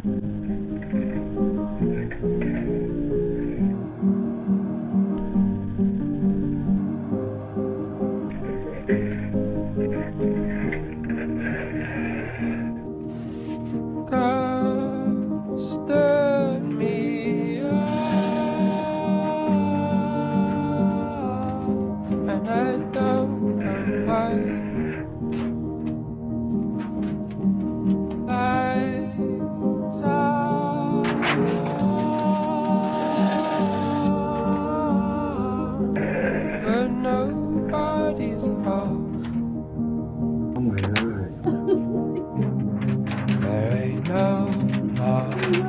God stood me up, and I don't know why. Lights are on, but nobody's home. Mày ơi. There ain't no more.